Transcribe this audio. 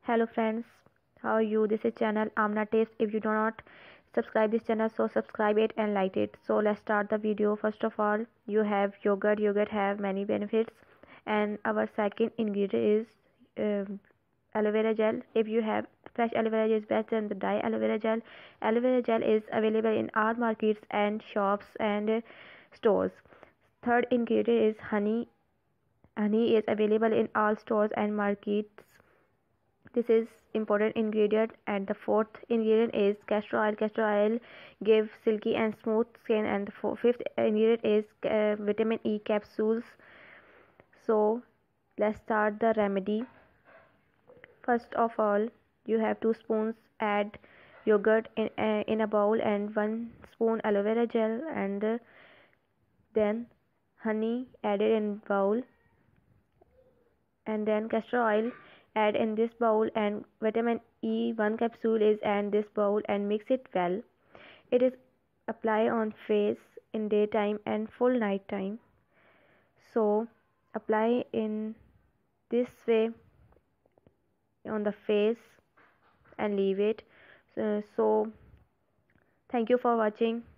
Hello friends, how are you? This is channel Amna Taste. If you do not subscribe this channel, so subscribe it and like it. So let's start the video. First of all, you have yogurt. Yogurt have many benefits, and our second ingredient is aloe vera gel. If you have fresh aloe vera gel, is better than the dry aloe vera gel. Aloe vera gel is available in all markets and shops and stores. Third ingredient is honey. Honey is available in all stores and markets. This is important ingredient. And the fourth ingredient is castor oil. Castor oil gives silky and smooth skin. And the fifth ingredient is vitamin E capsules. So let's start the remedy. First of all, you have 2 spoons. Add yogurt in a bowl and 1 spoon aloe vera gel, and then honey added in bowl, and then castor oil add in this bowl, and vitamin E 1 capsule is add this bowl, and mix it well. It is apply on face in daytime and full night time. So apply in this way on the face and leave it. So thank you for watching.